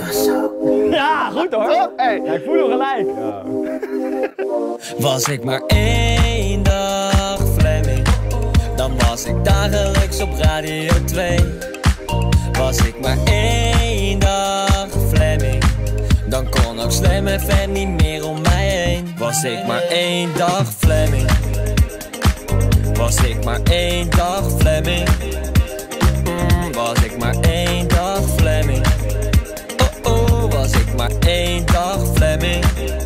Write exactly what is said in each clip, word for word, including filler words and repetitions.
Ja, goed hoor. Oh, hey. Ja, ik voel hem gelijk. Ja. Was ik maar één dag Fleming, dan was ik dagelijks op Radio twee. Was ik maar één dag Fleming, dan kon ook Slam F M niet meer om mij heen. Was ik maar één dag Fleming, was ik maar één dag Fleming, mm, was ik maar één dag Fleming, oh oh, was ik maar één dag Fleming.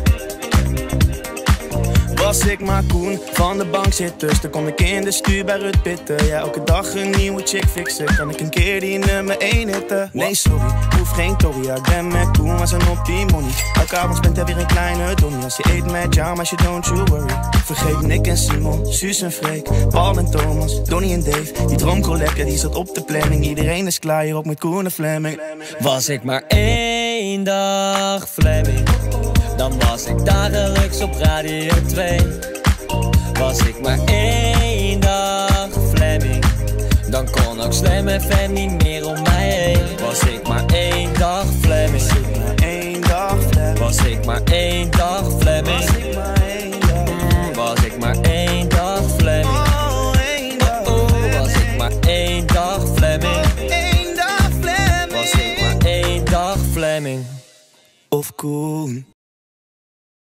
Was ik maar Koen, van de bank zitters, dan kom ik in de stuur bij Rut Pitten. Ja, elke dag een nieuwe chick fixen, kan ik een keer die nummer één hitten? Nee sorry, hoef geen Tory, ja, ik ben met Koen, maar zijn op die money. Elke avond spent hij weer een kleine donnie, als je eet met jou, maar je don't you worry. Vergeet Nick en Simon, Suus en Freek, Paul en Thomas, Donnie en Dave. Die droomcollector die zat op de planning, iedereen is klaar hier op met Koen en Fleming. Was ik maar één dag Fleming, dan was ik dagelijks op Radio twee. Was ik maar één dag Fleming, dan kon ook Slam F M niet meer om mij heen. Was ik maar één dag Fleming, was ik maar één dag Fleming, mm, was ik maar één dag Fleming, oh oh, was ik maar één dag Fleming, was ik maar één dag Fleming of Koen.